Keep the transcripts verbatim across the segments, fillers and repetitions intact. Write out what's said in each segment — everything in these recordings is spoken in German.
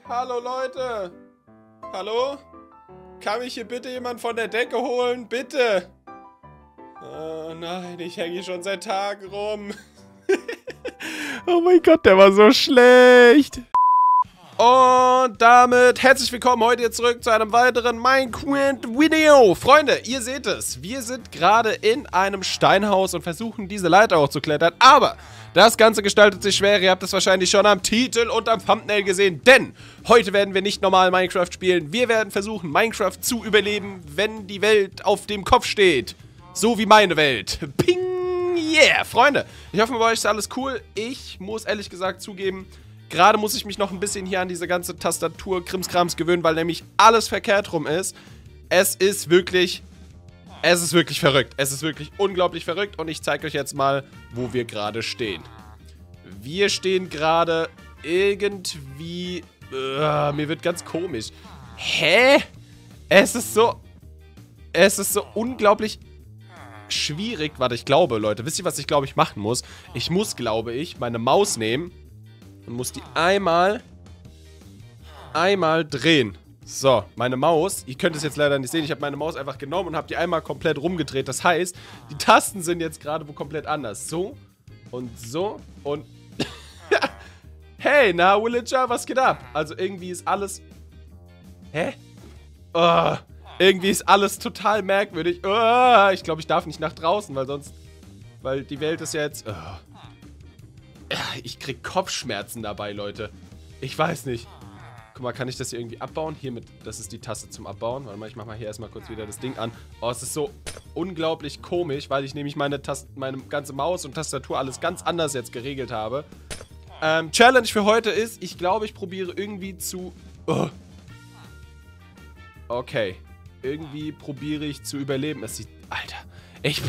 Hallo Leute! Hallo? Kann mich hier bitte jemand von der Decke holen? Bitte! Oh nein, ich hänge hier schon seit Tagen rum. Oh mein Gott, der war so schlecht. Und damit herzlich willkommen heute hier zurück zu einem weiteren Minecraft-Video. Freunde, ihr seht es. Wir sind gerade in einem Steinhaus und versuchen diese Leiter hochzuklettern. Aber das Ganze gestaltet sich schwer. Ihr habt es wahrscheinlich schon am Titel und am Thumbnail gesehen. Denn heute werden wir nicht normal Minecraft spielen. Wir werden versuchen, Minecraft zu überleben, wenn die Welt auf dem Kopf steht. So wie meine Welt. Ping! Yeah! Freunde, ich hoffe, bei euch ist alles cool. Ich muss ehrlich gesagt zugeben, gerade muss ich mich noch ein bisschen hier an diese ganze Tastatur-Krimskrams gewöhnen, weil nämlich alles verkehrt rum ist. Es ist wirklich, es ist wirklich verrückt. Es ist wirklich unglaublich verrückt und ich zeige euch jetzt mal, wo wir gerade stehen. Wir stehen gerade irgendwie, uh, mir wird ganz komisch. Hä? Es ist so, es ist so unglaublich schwierig. Warte, ich glaube, Leute, wisst ihr, was ich glaube ich machen muss? Ich muss, glaube ich, meine Maus nehmen und muss die einmal, einmal drehen. So, meine Maus, ihr könnt es jetzt leider nicht sehen, ich habe meine Maus einfach genommen und habe die einmal komplett rumgedreht. Das heißt, die Tasten sind jetzt gerade wo komplett anders. So und so und... Hey, na, Villager, was geht ab? Also irgendwie ist alles... Hä? Oh, irgendwie ist alles total merkwürdig. Oh, ich glaube, ich darf nicht nach draußen, weil sonst... Weil die Welt ist ja jetzt... Oh. Ich krieg Kopfschmerzen dabei, Leute. Ich weiß nicht. Guck mal, kann ich das hier irgendwie abbauen? Hiermit, das ist die Taste zum Abbauen. Warte mal, ich mach mal hier erstmal kurz wieder das Ding an. Oh, es ist so unglaublich komisch, weil ich nämlich meine, Tast meine ganze Maus und Tastatur alles ganz anders jetzt geregelt habe. Ähm, Challenge für heute ist, ich glaube, ich probiere irgendwie zu... Oh. Okay. Irgendwie probiere ich zu überleben. Es sieht... Alter. Ich...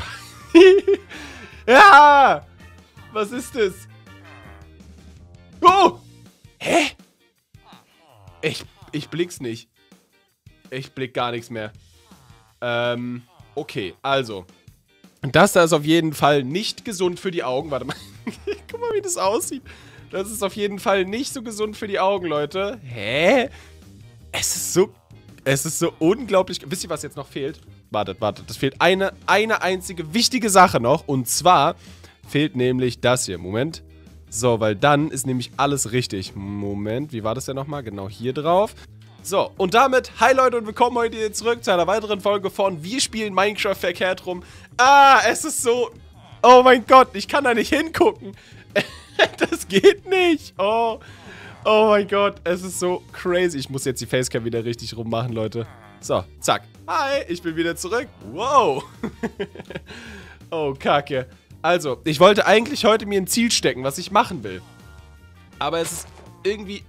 Ja! Was ist das? Oh! Hä? Ich, ich blick's nicht. Ich blick gar nichts mehr. Ähm, okay, also. Das da ist auf jeden Fall nicht gesund für die Augen. Warte mal. Guck mal, wie das aussieht. Das ist auf jeden Fall nicht so gesund für die Augen, Leute. Hä? Es ist so... Es ist so unglaublich... Wisst ihr, was jetzt noch fehlt? Wartet, wartet. Das fehlt eine, eine einzige wichtige Sache noch. Und zwar fehlt nämlich das hier. Moment. So, weil dann ist nämlich alles richtig. Moment, wie war das denn nochmal? Genau hier drauf. So, und damit, hi Leute und willkommen heute hier zurück zu einer weiteren Folge von Wir spielen Minecraft verkehrt rum. Ah, es ist so... Oh mein Gott, ich kann da nicht hingucken. Das geht nicht. Oh, oh mein Gott, es ist so crazy. Ich muss jetzt die Facecam wieder richtig rummachen, Leute. So, zack. Hi, ich bin wieder zurück. Wow. Oh, Kacke. Also, ich wollte eigentlich heute mir ein Ziel stecken, was ich machen will. Aber es ist irgendwie...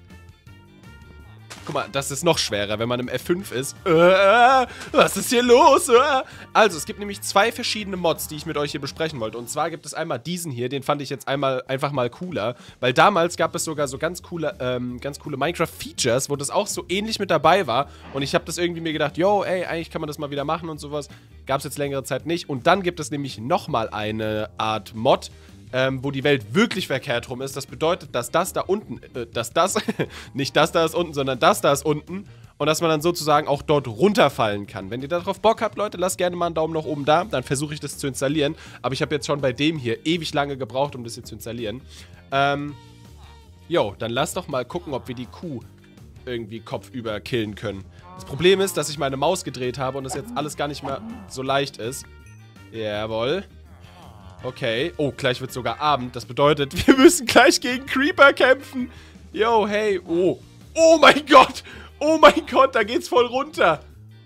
Guck mal, das ist noch schwerer, wenn man im F fünf ist. Äh, was ist hier los? Äh. Also, es gibt nämlich zwei verschiedene Mods, die ich mit euch hier besprechen wollte. Und zwar gibt es einmal diesen hier, den fand ich jetzt einmal einfach mal cooler. Weil damals gab es sogar so ganz coole, ähm, ganz coole Minecraft-Features, wo das auch so ähnlich mit dabei war. Und ich habe das irgendwie mir gedacht, yo, ey, eigentlich kann man das mal wieder machen und sowas. Gab es jetzt längere Zeit nicht. Und dann gibt es nämlich nochmal eine Art Mod, Ähm, wo die Welt wirklich verkehrt rum ist. Das bedeutet, dass das da unten, äh, dass das, nicht das da ist unten, sondern das da ist unten und dass man dann sozusagen auch dort runterfallen kann. Wenn ihr darauf Bock habt, Leute, lasst gerne mal einen Daumen nach oben da, dann versuche ich das zu installieren. Aber ich habe jetzt schon bei dem hier ewig lange gebraucht, um das hier zu installieren. Ähm, jo, dann lasst doch mal gucken, ob wir die Kuh irgendwie kopfüber killen können. Das Problem ist, dass ich meine Maus gedreht habe und das jetzt alles gar nicht mehr so leicht ist. Jawohl. Okay. Oh, gleich wird sogar Abend. Das bedeutet, wir müssen gleich gegen Creeper kämpfen. Yo, hey. Oh. Oh mein Gott. Oh mein Gott, da geht's voll runter.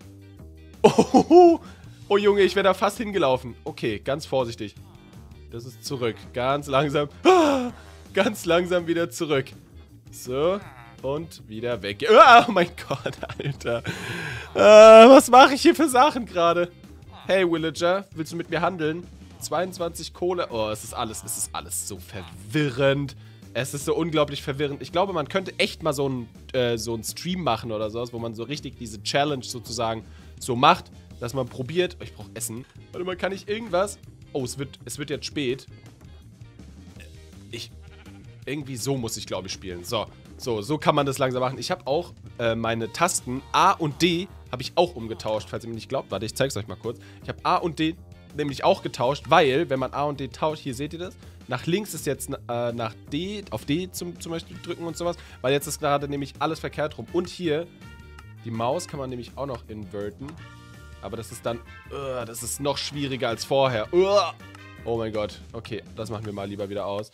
Oh, oh Junge, ich wäre da fast hingelaufen. Okay, ganz vorsichtig. Das ist zurück. Ganz langsam. Ah, ganz langsam wieder zurück. So. Und wieder weg. Oh mein Gott, Alter. Äh, was mache ich hier für Sachen gerade? Hey, Villager, willst du mit mir handeln? zweiundzwanzig Kohle. Oh, es ist alles, es ist alles so verwirrend. Es ist so unglaublich verwirrend. Ich glaube, man könnte echt mal so einen äh, so einen Stream machen oder sowas, wo man so richtig diese Challenge sozusagen so macht, dass man probiert. Oh, ich brauche Essen. Warte mal, kann ich irgendwas? Oh, es wird, es wird jetzt spät. Ich... Irgendwie so muss ich, glaube ich, spielen. So. So, so kann man das langsam machen. Ich habe auch äh, meine Tasten A und D habe ich auch umgetauscht, falls ihr mir nicht glaubt. Warte, ich zeige es euch mal kurz. Ich habe A und D nämlich auch getauscht, weil, wenn man A und D tauscht, hier seht ihr das, nach links ist jetzt äh, nach D, auf D zum, zum Beispiel drücken und sowas, weil jetzt ist gerade nämlich alles verkehrt rum. Und hier, die Maus kann man nämlich auch noch inverten, aber das ist dann, uh, das ist noch schwieriger als vorher. Uh, oh mein Gott, okay, das machen wir mal lieber wieder aus.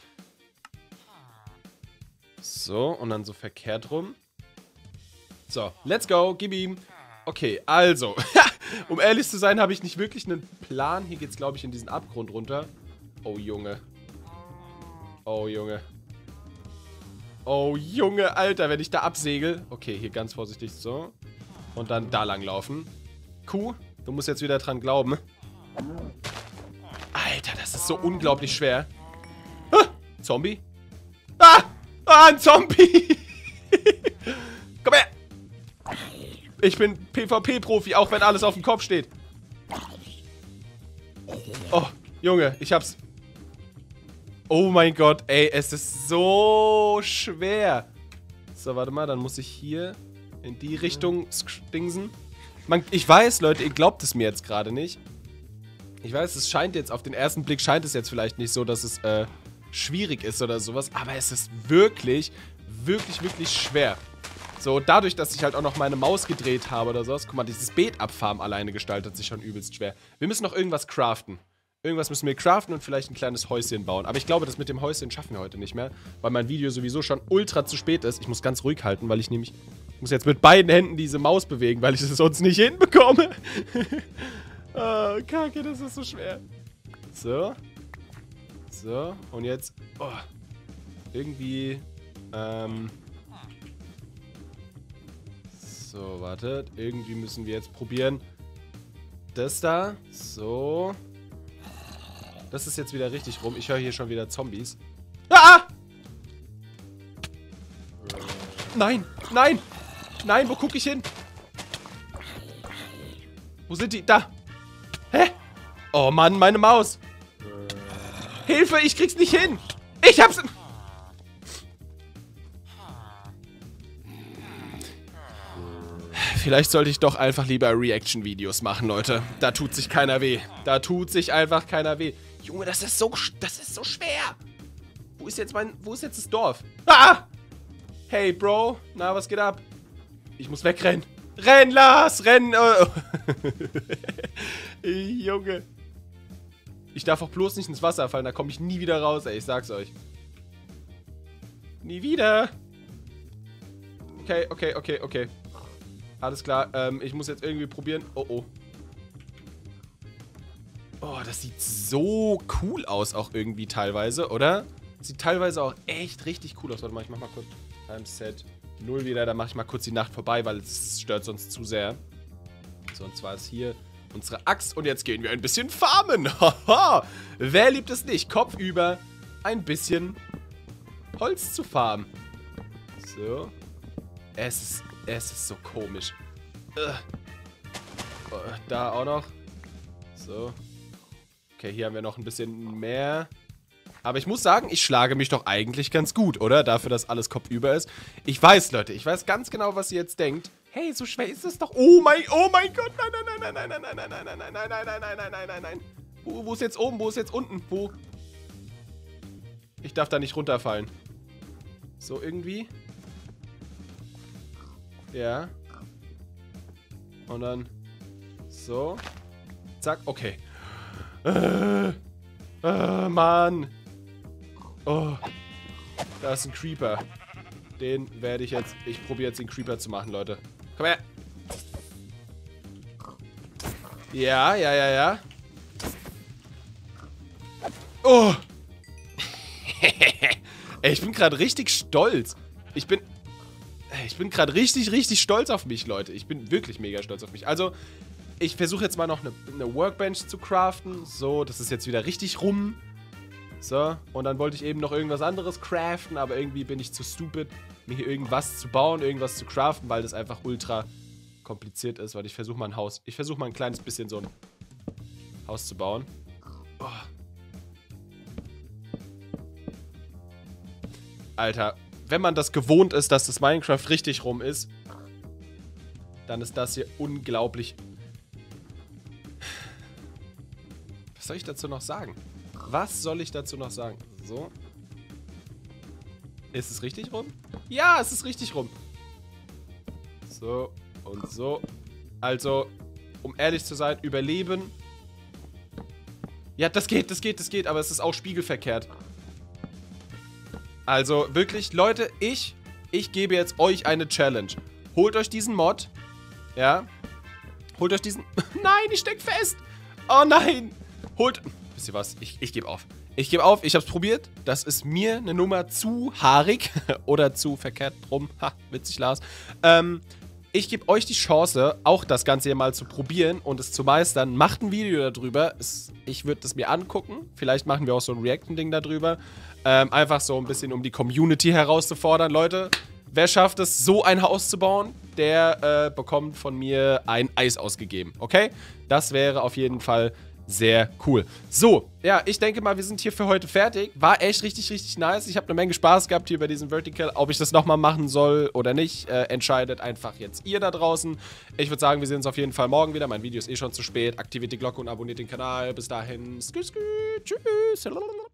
So, und dann so verkehrt rum. So, let's go, gib ihm. Okay, also, um ehrlich zu sein, habe ich nicht wirklich einen Plan. Hier geht es, glaube ich, in diesen Abgrund runter. Oh, Junge. Oh, Junge. Oh, Junge, Alter, wenn ich da absegel. Okay, hier ganz vorsichtig so. Und dann da lang laufen. Kuh, du musst jetzt wieder dran glauben. Alter, das ist so unglaublich schwer. Ah, Zombie. Ah, ah, ein Zombie. Komm her. Ich bin PvP-Profi, auch wenn alles auf dem Kopf steht. Oh, Junge, ich hab's. Oh mein Gott, ey, es ist so schwer. So, warte mal, dann muss ich hier in die Richtung dingsen. Man, ich weiß, Leute, ihr glaubt es mir jetzt gerade nicht. Ich weiß, es scheint jetzt, auf den ersten Blick scheint es jetzt vielleicht nicht so, dass es äh, schwierig ist oder sowas. Aber es ist wirklich, wirklich, wirklich schwer. So, dadurch, dass ich halt auch noch meine Maus gedreht habe oder sowas. Guck mal, dieses Beet abfarmen alleine gestaltet sich schon übelst schwer. Wir müssen noch irgendwas craften. Irgendwas müssen wir craften und vielleicht ein kleines Häuschen bauen. Aber ich glaube, das mit dem Häuschen schaffen wir heute nicht mehr. Weil mein Video sowieso schon ultra zu spät ist. Ich muss ganz ruhig halten, weil ich nämlich... Ich muss jetzt mit beiden Händen diese Maus bewegen, weil ich es sonst nicht hinbekomme. Oh, Kacke, das ist so schwer. So. So, und jetzt... Oh, irgendwie... Ähm... So, wartet. Irgendwie müssen wir jetzt probieren. Das da. So. Das ist jetzt wieder richtig rum. Ich höre hier schon wieder Zombies. Ah! Nein! Nein! Nein, wo gucke ich hin? Wo sind die? Da! Hä? Oh Mann, meine Maus! Hilfe, ich krieg's nicht hin! Ich hab's... Vielleicht sollte ich doch einfach lieber Reaction-Videos machen, Leute. Da tut sich keiner weh. Da tut sich einfach keiner weh. Junge, das ist so, das ist so schwer. Wo ist jetzt mein, wo ist jetzt das Dorf? Ah! Hey, Bro. Na, was geht ab? Ich muss wegrennen. Renn, Lars, renn. Oh. Junge. Ich darf auch bloß nicht ins Wasser fallen, da komme ich nie wieder raus, ey. Ich sag's euch. Nie wieder. Okay, okay, okay, okay. Alles klar, ähm, ich muss jetzt irgendwie probieren. Oh, oh. Oh, das sieht so cool aus auch irgendwie teilweise, oder? Sieht teilweise auch echt richtig cool aus. Warte mal, ich mach mal kurz Timeset null wieder. Da mache ich mal kurz die Nacht vorbei, weil es stört sonst zu sehr. So, und zwar ist hier unsere Axt. Und jetzt gehen wir ein bisschen farmen. Haha. Wer liebt es nicht? Kopfüber ein bisschen Holz zu farmen. So. Es ist... Es ist so komisch. Uh. Da auch noch. So. Okay, hier haben wir noch ein bisschen mehr. Aber ich muss sagen, ich schlage mich doch eigentlich ganz gut, oder? Dafür, dass alles kopfüber ist. Ich weiß, Leute, ich weiß ganz genau, was ihr jetzt denkt. Hey, so schwer ist es doch. Oh mein, oh mein Gott. Nein, nein, nein, nein, nein, nein, nein, nein, nein, nein, nein, nein, nein, nein, nein, nein, nein, nein. Wo, wo ist jetzt oben? Wo ist jetzt unten? Wo? Ich darf da nicht runterfallen. So irgendwie. Ja. Und dann so. Zack, okay. Äh, äh, Mann. Oh. Da ist ein Creeper. Den werde ich jetzt... Ich probiere jetzt den Creeper zu machen, Leute. Komm her. Ja, ja, ja, ja. Oh. Ey, ich bin gerade richtig stolz. Ich bin... Ich bin gerade richtig, richtig stolz auf mich, Leute. Ich bin wirklich mega stolz auf mich. Also, ich versuche jetzt mal noch eine, eine Workbench zu craften. So, das ist jetzt wieder richtig rum. So, und dann wollte ich eben noch irgendwas anderes craften, aber irgendwie bin ich zu stupid, mir hier irgendwas zu bauen, irgendwas zu craften, weil das einfach ultra kompliziert ist. Weil ich versuche mal ein Haus, ich versuche mal ein kleines bisschen so ein Haus zu bauen. Oh. Alter, wenn man das gewohnt ist, dass das Minecraft richtig rum ist, dann ist das hier unglaublich. Was soll ich dazu noch sagen? Was soll ich dazu noch sagen? So. Ist es richtig rum? Ja, es ist richtig rum. So und so. Also, um ehrlich zu sein, überleben. Ja, das geht, das geht, das geht, aber es ist auch spiegelverkehrt. Also, wirklich, Leute, ich, ich gebe jetzt euch eine Challenge. Holt euch diesen Mod. Ja. Holt euch diesen... Nein, ich steck fest. Oh nein. Holt... Wisst ihr was? Ich, ich gebe auf. Ich gebe auf, ich hab's probiert. Das ist mir eine Nummer zu haarig. Oder zu verkehrt rum. Ha, witzig, Lars. Ähm... Ich gebe euch die Chance, auch das Ganze hier mal zu probieren und es zu meistern. Macht ein Video darüber. Es, ich würde das mir angucken. Vielleicht machen wir auch so ein Reaction-Ding darüber. Ähm, einfach so ein bisschen, um die Community herauszufordern. Leute, wer schafft es, so ein Haus zu bauen, der äh, bekommt von mir ein Eis ausgegeben. Okay? Das wäre auf jeden Fall sehr cool. So, ja, ich denke mal, wir sind hier für heute fertig. War echt richtig, richtig nice. Ich habe eine Menge Spaß gehabt hier bei diesem Vertical. Ob ich das nochmal machen soll oder nicht, äh, entscheidet einfach jetzt ihr da draußen. Ich würde sagen, wir sehen uns auf jeden Fall morgen wieder. Mein Video ist eh schon zu spät. Aktiviert die Glocke und abonniert den Kanal. Bis dahin. Skü, skü, tschüss.